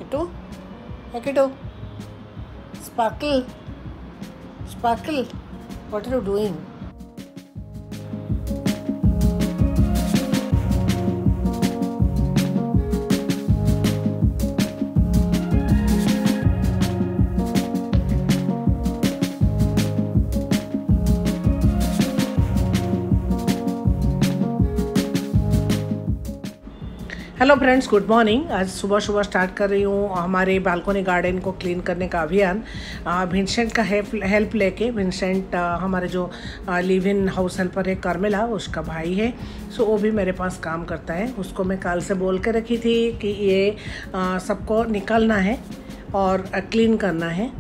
Kittu? Hey Kittu. Sparkle. Sparkle. What are you doing? Hello friends, good morning. आज सुबह सुबह start कर रही हूँ हमारे बालकोनी गार्डन को क्लीन करने का अभियान। विंसेंट का हेल्प लेके। विंसेंट हमारे जो लिव इन हाउस हेल्पर है कार्मेला, उसका भाई है। सो वो भी मेरे पास काम करता है। उसको मैं कल से बोल के रखी थी कि ये सबको निकालना है और क्लीन करना है।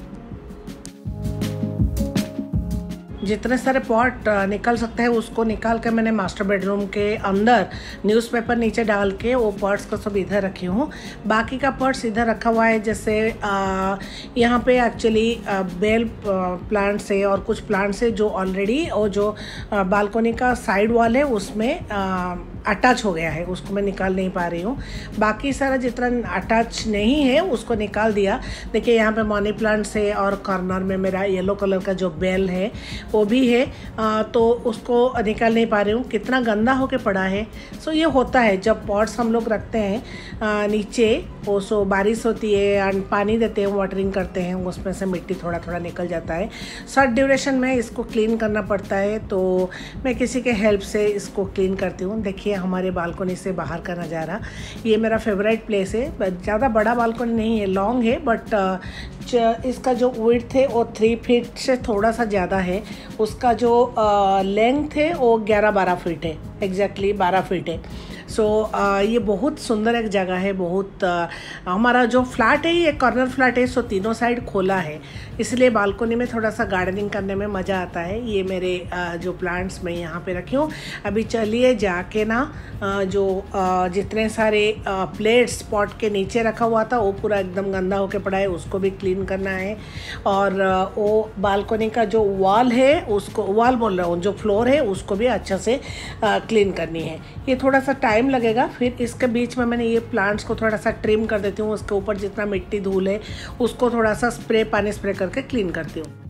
जितने सारे पॉट निकल सकते हैं उसको निकाल के मैंने मास्टर बेडरूम के अंदर न्यूज़पेपर नीचे डाल के वो पॉट्स को सब इधर रखी हूँ। बाकी का पॉट्स इधर रखा हुआ है। जैसे यहाँ पे एक्चुअली बेल प्लांट्स है और कुछ प्लांट्स है जो ऑलरेडी और जो बालकोनी का साइड वॉल है उसमें अटैच हो गया है, उसको मैं निकाल नहीं पा रही हूँ। बाकी सारा जितना अटैच नहीं है उसको निकाल दिया। देखिए यहाँ पे मनी प्लांट्स है और कॉर्नर में मेरा येलो कलर का जो बेल है वो भी है, तो उसको निकाल नहीं पा रही हूँ। कितना गंदा होके पड़ा है। सो ये होता है जब पॉट्स हम लोग रखते हैं नीचे, वो सो बारिश होती है एंड पानी देते हैं, वाटरिंग करते हैं, उसमें से मिट्टी थोड़ा थोड़ा निकल जाता है। शॉर्ट ड्यूरेशन में इसको क्लीन करना पड़ता है, तो मैं किसी के हेल्प से इसको क्लीन करती हूँ। देखिए हमारे बालकोनी से बाहर का नज़ारा। ये मेरा फेवरेट प्लेस है। ज़्यादा बड़ा बालकोनी नहीं है, लॉन्ग है, बट इसका जो विड्थ है वो 3 फीट से थोड़ा सा ज़्यादा है। उसका जो लेंथ है वो 11-12 फीट है, एग्जैक्टली 12 फीट है। सो ये बहुत सुंदर एक जगह है। बहुत हमारा जो फ्लैट है ये कॉर्नर फ्लैट है, सो तीनों साइड खोला है, इसलिए बालकोनी में थोड़ा सा गार्डनिंग करने में मज़ा आता है। ये मेरे जो प्लांट्स मैं यहाँ पे रखी हूँ। अभी चलिए जाके ना जो जितने सारे प्लेट्स पॉट के नीचे रखा हुआ था वो पूरा एकदम गंदा होके पड़ा है, उसको भी क्लीन करना है। और वो बालकोनी का जो वॉल है, उसको वॉल बोल रहा हूँ, जो फ्लोर है उसको भी अच्छा से क्लीन करनी है। ये थोड़ा सा टाइम लगेगा। फिर इसके बीच में मैंने ये प्लांट्स को थोड़ा सा ट्रिम कर देती हूँ। उसके ऊपर जितना मिट्टी धूल है उसको थोड़ा सा पानी स्प्रे करके क्लीन करती हूँ।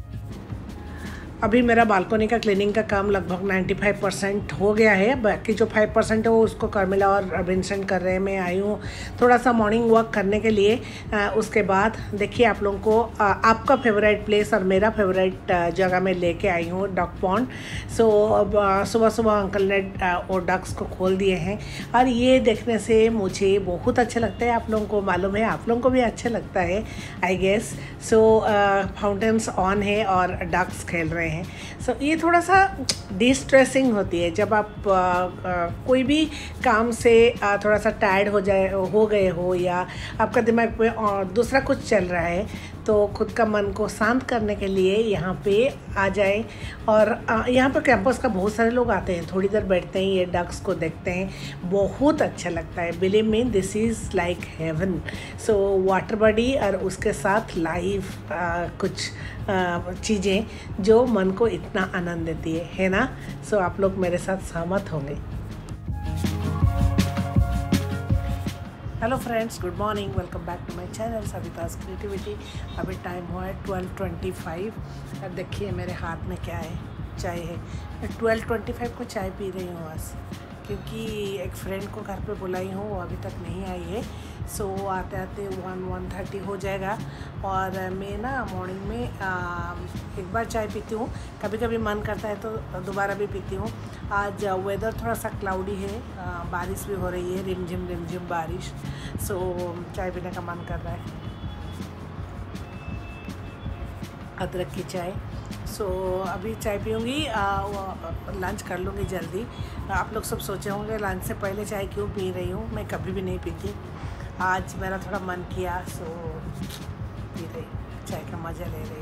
अभी मेरा बालकोनी का क्लीनिंग का काम लगभग 95% हो गया है। बाकी जो 5% है वो उसको कार्मेला और विंसेंट कर रहे हैं। मैं आई हूँ थोड़ा सा मॉर्निंग वॉक करने के लिए। उसके बाद देखिए आप लोगों को आपका फेवरेट प्लेस और मेरा फेवरेट जगह में लेके आई हूँ, डक पॉन्ड। सो सुबह सुबह अंकल ने वो डक्स को खोल दिए हैं और ये देखने से मुझे बहुत अच्छा लगता है। आप लोगों को मालूम है, आप लोगों को भी अच्छा लगता है I guess. So fountains on है और डक्स खेल रहे हैं। सो ये थोड़ा सा डिस्ट्रेसिंग होती है जब आप कोई भी काम से थोड़ा सा टायर्ड हो गए हो या आपका दिमाग पे दूसरा कुछ चल रहा है, तो खुद का मन को शांत करने के लिए यहाँ पे आ जाए। और यहाँ पे कैंपस का बहुत सारे लोग आते हैं, थोड़ी देर बैठते हैं, ये डक्स को देखते हैं, बहुत अच्छा लगता है। Believe me, this is like heaven. So water body और उसके साथ लाइव कुछ चीज़ें जो मन को इतना आनंद देती है ना। सो आप लोग मेरे साथ सहमत होंगे। Hello friends, good morning, welcome back to my channel Savita's creativity. अभी टाइम हुआ है 12:25 और देखिए मेरे हाथ में क्या है, चाय है। मैं 12:25 को चाय पी रही हूँ बस, क्योंकि एक फ्रेंड को घर पे बुलाई हूँ, वो अभी तक नहीं आई है। सो आते आते 1:30 हो जाएगा। और मैं ना मॉर्निंग में एक बार चाय पीती हूँ, कभी कभी मन करता है तो दोबारा भी पीती हूँ। आज वेदर थोड़ा सा क्लाउडी है, बारिश भी हो रही है, रिमझिम बारिश। सो चाय पीने का मन कर रहा है, अदरक की चाय। सो अभी चाय पीऊँगी, लंच कर लूँगी जल्दी। आप लोग सब सोचे होंगे लंच से पहले चाय क्यों पी रही हूँ। मैं कभी भी नहीं पीती, आज मेरा थोड़ा मन किया सो पी रही, चाय का मज़ा ले रही।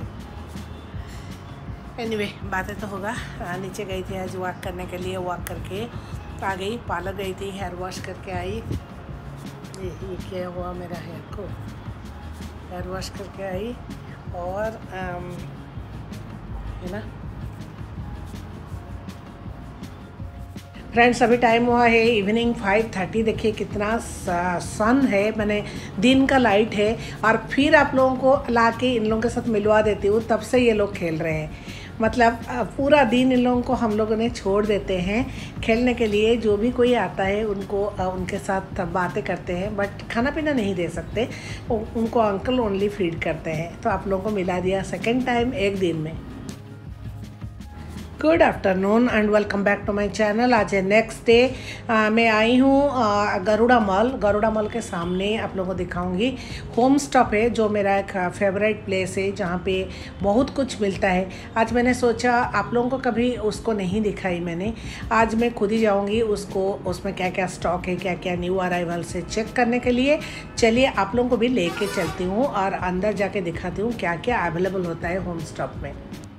एनीवे, बातें तो होगा। नीचे गई थी आज वॉक करने के लिए, वॉक करके आ गई। पार्लर गई थी, हेयर वॉश करके आई। ये क्या हुआ मेरा हेयर को, हेयर वॉश करके आई और है ना फ्रेंड्स अभी टाइम हुआ है इवनिंग 5:30। देखिए कितना सन है, मैंने दिन का लाइट है। और फिर आप लोगों को ला के इन लोगों के साथ मिलवा देती हूँ, तब से ये लोग खेल रहे हैं। मतलब पूरा दिन इन लोगों को हम लोगों ने छोड़ देते हैं खेलने के लिए। जो भी कोई आता है उनको उनके साथ बातें करते हैं, बट खाना पीना नहीं दे सकते, उनको अंकल ओनली फीड करते हैं। तो आप लोगों को मिला दिया सेकेंड टाइम एक दिन में। Good afternoon and welcome back to my channel. आज है नेक्स्ट डे। मैं आई हूँ गरुड़ा मॉल के सामने आप लोगों को दिखाऊंगी। होम स्टॉप है जो मेरा एक फेवरेट प्लेस है जहाँ पे बहुत कुछ मिलता है। आज मैंने सोचा आप लोगों को कभी उसको नहीं दिखाई मैंने, आज मैं खुद ही जाऊँगी उसको, उसमें क्या क्या स्टॉक है, क्या क्या न्यू अराइवल से चेक करने के लिए। चलिए आप लोगों को भी लेके चलती हूँ और अंदर जाके दिखाती हूँ क्या क्या अवेलेबल होता है होम स्टॉप में।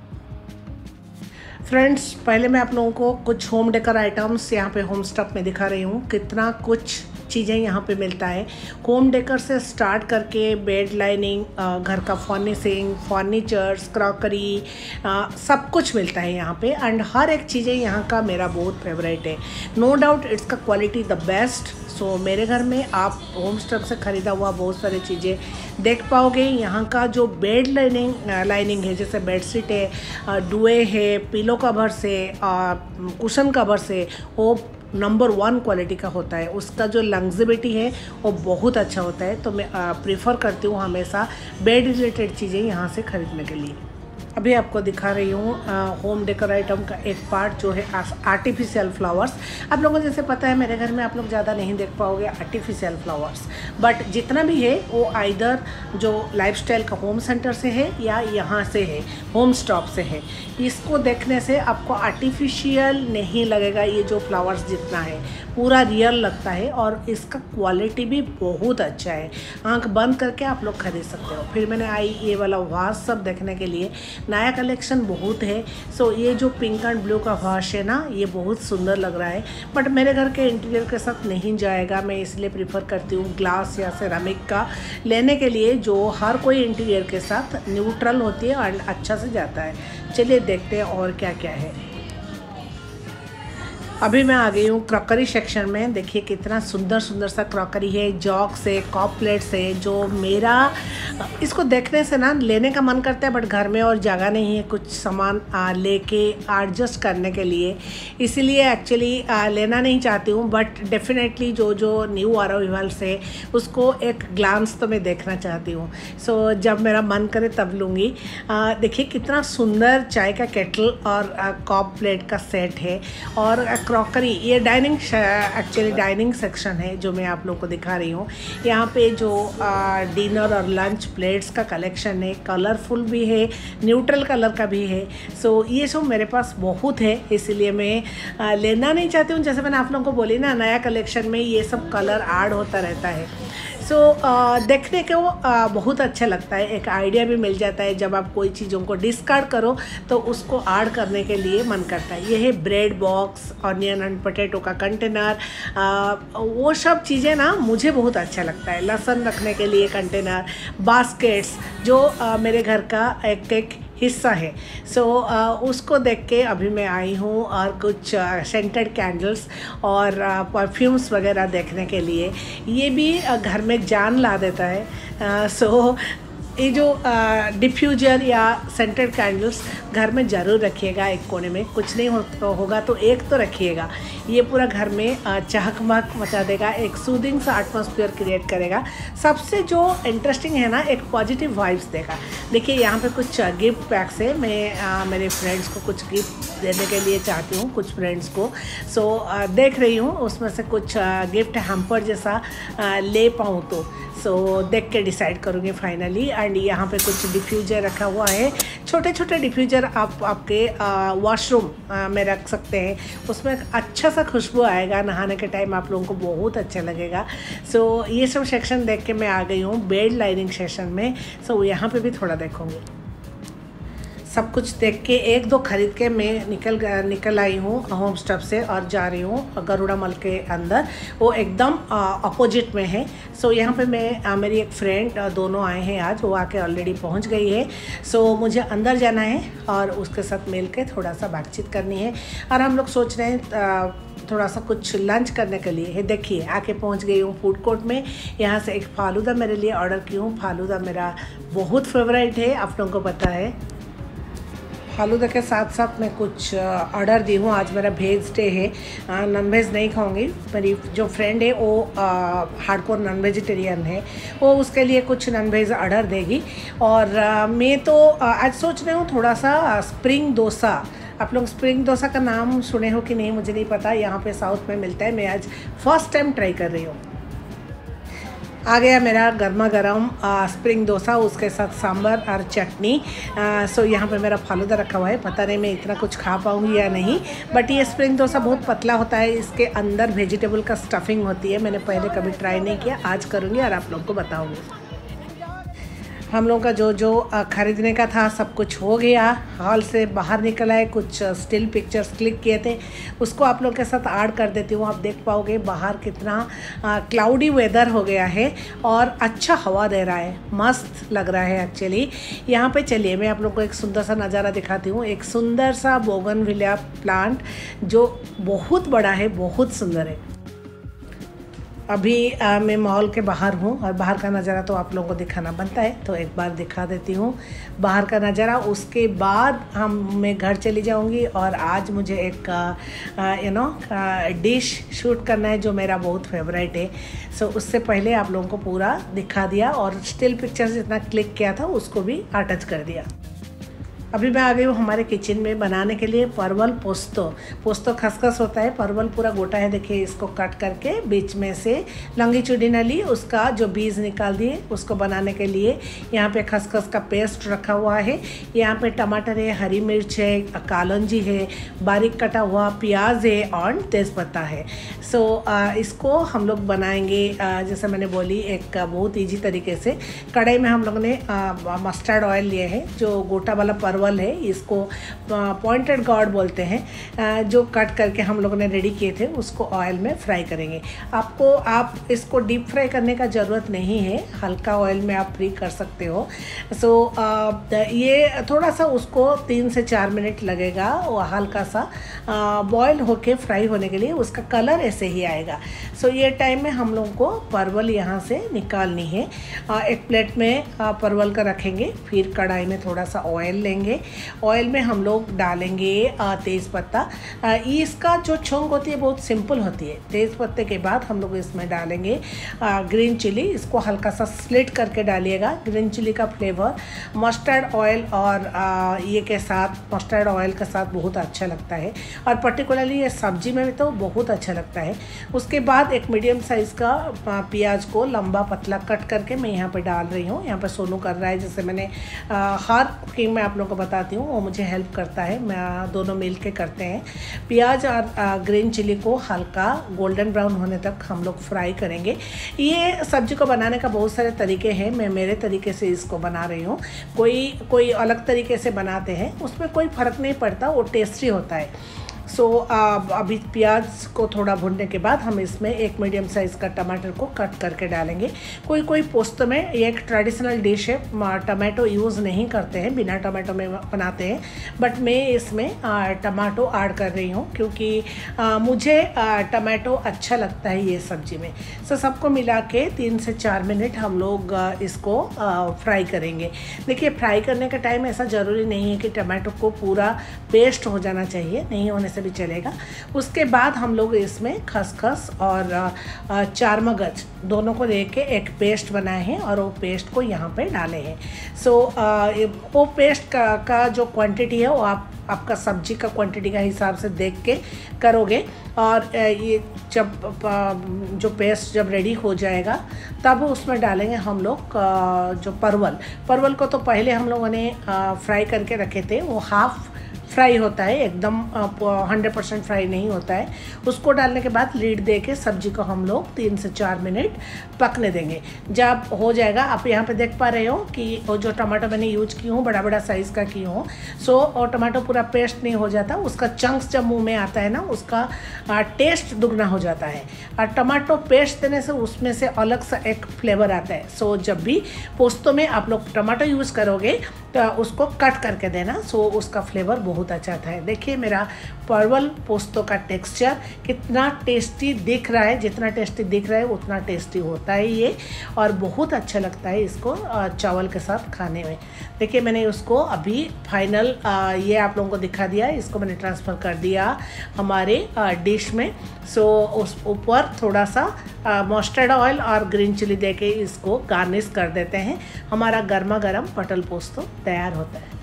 फ्रेंड्स पहले मैं आप लोगों को कुछ होम डेकोर आइटम्स यहाँ पे होम स्टॉप में दिखा रही हूँ। कितना कुछ चीज़ें यहाँ पे मिलता है होम डेकोर से स्टार्ट करके बेड लाइनिंग, घर का फर्निशिंग, फर्नीचर्स, क्रॉकरी, सब कुछ मिलता है यहाँ पे। एंड हर एक चीज़ें यहाँ का मेरा बहुत फेवरेट है। नो डाउट इट्स का क्वालिटी द बेस्ट। सो मेरे घर में आप होम स्टॉप से ख़रीदा हुआ बहुत सारी चीज़ें देख पाओगे। यहाँ का जो बेड लाइनिंग है, जैसे बेडशीट है, डुए है, पिलो कवर से, कुशन कवर से, वो नंबर 1 क्वालिटी का होता है। उसका जो लंग्जिबिलिटी है वो बहुत अच्छा होता है। तो मैं प्रेफर करती हूँ हमेशा बेड रिलेटेड चीज़ें यहाँ से ख़रीदने के लिए। अभी आपको दिखा रही हूँ होम डेकोर आइटम का एक पार्ट जो है आर्टिफिशियल फ्लावर्स। आप लोगों को जैसे पता है मेरे घर में आप लोग ज़्यादा नहीं देख पाओगे आर्टिफिशियल फ्लावर्स, बट जितना भी है वो आइदर जो लाइफस्टाइल का होम सेंटर से है या यहाँ से है, होम स्टॉप से है। इसको देखने से आपको आर्टिफिशियल नहीं लगेगा, ये जो फ्लावर्स जितना है पूरा रियल लगता है। और इसका क्वालिटी भी बहुत अच्छा है, आँख बंद करके आप लोग खरीद सकते हो। फिर मैंने आई ये वाला वास सब देखने के लिए, नया कलेक्शन बहुत है। सो ये जो पिंक एंड ब्लू का वाश है ना, ये बहुत सुंदर लग रहा है, बट मेरे घर के इंटीरियर के साथ नहीं जाएगा। मैं इसलिए प्रीफर करती हूँ ग्लास या सेरामिक का लेने के लिए, जो हर कोई इंटीरियर के साथ न्यूट्रल होती है और अच्छा से जाता है। चलिए देखते हैं और क्या क्या है। अभी मैं आ गई हूँ क्रॉकरी सेक्शन में। देखिए कितना सुंदर सुंदर सा क्रॉकरी है, जॉग्स है, कप प्लेट्स है, जो मेरा इसको देखने से ना लेने का मन करता है, बट घर में और जगह नहीं है कुछ सामान लेके एडजस्ट करने के लिए, इसीलिए एक्चुअली लेना नहीं चाहती हूँ। बट डेफिनेटली जो जो न्यू अराइवल है उसको एक ग्लांस तो मैं देखना चाहती हूँ। सो जब मेरा मन करे तब लूँगी। देखिए कितना सुंदर चाय का केटल और कप प्लेट का सेट है। और क्रॉकरी, ये एक्चुअली डाइनिंग सेक्शन है जो मैं आप लोगों को दिखा रही हूँ। यहाँ पे जो डिनर और लंच प्लेट्स का कलेक्शन है, कलरफुल भी है, न्यूट्रल कलर का भी है। सो ये सब मेरे पास बहुत है, इसीलिए मैं लेना नहीं चाहती हूँ। जैसे मैंने आप लोगों को बोली ना, नया कलेक्शन में ये सब कलर ऐड होता रहता है। सो देखने को बहुत अच्छा लगता है, एक आइडिया भी मिल जाता है। जब आप कोई चीज़ों को डिस्कार्ड करो तो उसको ऐड करने के लिए मन करता है। ये है bread box, onion and potato का कंटेनर, वो सब चीज़ें ना मुझे बहुत अच्छा लगता है। लहसुन रखने के लिए कंटेनर, बास्केट्स, जो मेरे घर का एक हिस्सा है। सो उसको देख के अभी मैं आई हूँ और कुछ सेंटेड कैंडल्स और परफ्यूम्स वगैरह देखने के लिए। ये भी घर में जान ला देता है। सो ये जो डिफ्यूजर या सेंटेड कैंडल्स घर में ज़रूर रखिएगा, एक कोने में। कुछ नहीं होगा तो एक तो रखिएगा, ये पूरा घर में चहकमक मचा देगा, एक सूदिंग सा एटमॉस्फेयर क्रिएट करेगा। सबसे जो इंटरेस्टिंग है ना, एक पॉजिटिव वाइब्स देगा। देखिए यहाँ पे कुछ गिफ्ट पैक्स है। मैं मेरे फ्रेंड्स को कुछ गिफ्ट देने के लिए चाहती हूँ, कुछ फ्रेंड्स को। सो देख रही हूँ उसमें से कुछ गिफ्ट हैम्पर जैसा ले पाऊँ तो देख के डिसाइड करूँगी फाइनली। एंड यहाँ पे कुछ डिफ्यूज़र रखा हुआ है, छोटे छोटे डिफ्यूज़र आप आपके वॉशरूम में रख सकते हैं। उसमें अच्छा सा खुशबू आएगा, नहाने के टाइम आप लोगों को बहुत अच्छा लगेगा। सो ये सब सेक्शन देख के मैं आ गई हूँ बेड लाइनिंग सेक्शन में। सो यहाँ पे भी थोड़ा देखूँगी। सब कुछ देख के एक दो खरीद के मैं निकल आई हूँ होम स्टॉप से और जा रही हूँ गरुड़ा मॉल के अंदर। वो एकदम अपोजिट में है। सो यहाँ पे मैं मेरी एक फ्रेंड दोनों आए हैं आज, वो आके ऑलरेडी पहुँच गई है। सो मुझे अंदर जाना है और उसके साथ मिल के थोड़ा सा बातचीत करनी है। और हम लोग सोच रहे हैं थोड़ा सा कुछ लंच करने के लिए है। देखिए आके पहुंच गई हूँ फूड कोर्ट में। यहाँ से एक फालूदा मेरे लिए ऑर्डर की हूँ। फालूदा मेरा बहुत फेवरेट है, आप लोगों को पता है। फालूदा के साथ साथ मैं कुछ ऑर्डर दी हूँ। आज मेरा वेज डे है, नॉन वेज नहीं खाऊंगी। मेरी जो फ्रेंड है वो हार्डकोर नॉन वेजिटेरियन है, वो उसके लिए कुछ नॉन वेज ऑर्डर देगी। और मैं तो आज सोच रही हूँ थोड़ा सा स्प्रिंग डोसा। आप लोग स्प्रिंग डोसा का नाम सुने हो कि नहीं मुझे नहीं पता, यहाँ पे साउथ में मिलता है। मैं आज फर्स्ट टाइम ट्राई कर रही हूँ। आ गया मेरा गर्मा गर्म स्प्रिंग डोसा, उसके साथ सांभर और चटनी। सो यहाँ पे मेरा फालूदा रखा हुआ है। पता नहीं मैं इतना कुछ खा पाऊँगी या नहीं, बट ये स्प्रिंग डोसा बहुत पतला होता है। इसके अंदर वेजिटेबल का स्टफिंग होती है। मैंने पहले कभी ट्राई नहीं किया, आज करूँगी और आप लोग को बताऊँगी। हम लोगों का जो ख़रीदने का था सब कुछ हो गया। हॉल से बाहर निकल आए, कुछ स्टिल पिक्चर्स क्लिक किए थे, उसको आप लोग के साथ ऐड कर देती हूँ। आप देख पाओगे बाहर कितना क्लाउडी वेदर हो गया है और अच्छा हवा दे रहा है, मस्त लग रहा है एक्चुअली। यहाँ पे चलिए मैं आप लोग को एक सुंदर सा नज़ारा दिखाती हूँ। एक सुंदर सा बोगनविलिया प्लांट जो बहुत बड़ा है, बहुत सुंदर है। अभी मैं मॉल के बाहर हूँ और बाहर का नज़ारा तो आप लोगों को दिखाना बनता है, तो एक बार दिखा देती हूँ बाहर का नज़ारा। उसके बाद मैं घर चली जाऊँगी और आज मुझे एक डिश शूट करना है जो मेरा बहुत फेवरेट है। सो उससे पहले आप लोगों को पूरा दिखा दिया और स्टिल पिक्चर्स जितना क्लिक किया था उसको भी अटैच कर दिया। अभी मैं आ गई हूँ हमारे किचन में बनाने के लिए परवल पोस्तो। पोस्तो खसखस होता है, परवल पूरा गोटा है। देखिए इसको कट करके बीच में से लंगी चूड़ी न ली, उसका जो बीज निकाल दिए। उसको बनाने के लिए यहाँ पे खसखस का पेस्ट रखा हुआ है। यहाँ पे टमाटर है, हरी मिर्च है, कालौंजी है, बारीक कटा हुआ प्याज है और तेज़पत्ता है। सो इसको हम लोग बनाएंगे जैसे मैंने बोली एक बहुत ईजी तरीके से। कढ़ाई में हम लोग ने मस्टर्ड ऑयल लिए है, जो गोटा वाला परवल है, इसको पॉइंटेड गॉड बोलते हैं, जो कट करके हम लोगों ने रेडी किए थे उसको ऑयल में फ्राई करेंगे। आप इसको डीप फ्राई करने का ज़रूरत नहीं है, हल्का ऑयल में आप फ्री कर सकते हो। सो ये थोड़ा सा उसको 3 से 4 मिनट लगेगा और हल्का सा बॉयल होके फ्राई होने के लिए, उसका कलर ऐसे ही आएगा। सो ये टाइम में हम लोगों को परवल यहाँ से निकालनी है। एक प्लेट में परवल का रखेंगे, फिर कढ़ाई में थोड़ा सा ऑयल लेंगे। ऑयल में हम लोग डालेंगे तेज़पत्ता। इसका जो छौंक होती है बहुत सिंपल होती है। तेज़पत्ते के बाद हम लोग इसमें डालेंगे ग्रीन चिली। इसको हल्का सा स्लिट करके डालिएगा। ग्रीन चिली का फ्लेवर मस्टर्ड ऑयल और ये के साथ, मस्टर्ड ऑयल के साथ बहुत अच्छा लगता है और पर्टिकुलरली ये सब्जी में भी तो बहुत अच्छा लगता है। उसके बाद एक मीडियम साइज़ का प्याज को लंबा पतला कट करके मैं यहाँ पे डाल रही हूँ। यहाँ पे सोनू कर रहा है, जैसे मैंने हर कुकिंग में आप लोगों को बताती हूँ, वो मुझे हेल्प करता है। मैं दोनों मिल के करते हैं। प्याज और ग्रीन चिली को हल्का गोल्डन ब्राउन होने तक हम लोग फ्राई करेंगे। ये सब्जी को बनाने का बहुत सारे तरीके हैं, मैं मेरे तरीके से इसको बना रही हूँ। कोई अलग तरीके से बनाते हैं, उसमें कोई फ़र्क नहीं पड़ता, वो टेस्टी होता है। सो अभी प्याज को थोड़ा भूनने के बाद हम इसमें एक मीडियम साइज़ का टमाटर को कट करके डालेंगे। कोई पोस्तो में, ये एक ट्रेडिशनल डिश है, टमाटो यूज़ नहीं करते हैं, बिना टमाटो में बनाते हैं, बट मैं इसमें टमाटो ऐड कर रही हूँ क्योंकि मुझे टमाटो अच्छा लगता है ये सब्जी में। सो सबको मिला के 3 से 4 मिनट हम लोग इसको फ्राई करेंगे। देखिए फ्राई करने का टाइम ऐसा ज़रूरी नहीं है कि टमाटो को पूरा पेस्ट हो जाना चाहिए, नहीं होने से भी चलेगा। उसके बाद हम लोग इसमें खसखस और चार मगज दोनों को लेके एक पेस्ट बनाए हैं और वो पेस्ट को यहाँ पे डाले हैं। सो वो पेस्ट का जो क्वांटिटी है वो आपका सब्जी का क्वांटिटी का हिसाब से देख के करोगे। और ये जो पेस्ट जब रेडी हो जाएगा तब उसमें डालेंगे हम लोग जो परवल को तो पहले हम लोगों ने फ्राई करके रखे थे, वो हाफ़ फ्राई होता है, एकदम 100% फ्राई नहीं होता है। उसको डालने के बाद लीड दे के सब्जी को हम लोग 3 से 4 मिनट पकने देंगे। जब हो जाएगा, आप यहाँ पे देख पा रहे हो कि वो जो टमाटो मैंने यूज की हूँ बड़ा साइज़ का की हूँ। सो और टमाटो पूरा पेस्ट नहीं हो जाता, उसका चंक्स जब मुँह में आता है ना, उसका टेस्ट दुगना हो जाता है। और टमाटो पेस्ट देने से उसमें से अलग सा एक फ्लेवर आता है। सो जब भी पोस्तो में आप लोग टमाटो यूज़ करोगे तो उसको कट करके देना, सो उसका फ्लेवर बहुत बहुत अच्छा था। देखिए मेरा परवल पोस्तो का टेक्सचर कितना टेस्टी दिख रहा है, जितना टेस्टी दिख रहा है उतना टेस्टी होता है ये, और बहुत अच्छा लगता है इसको चावल के साथ खाने में। देखिए मैंने उसको अभी फाइनल ये आप लोगों को दिखा दिया, इसको मैंने ट्रांसफ़र कर दिया हमारे डिश में। सो उस ऊपर थोड़ा सा मस्टर्ड ऑयल और ग्रीन चिली देके इसको गार्निश कर देते हैं। हमारा गर्मा गर्म पटल पोस्तो तैयार होता है।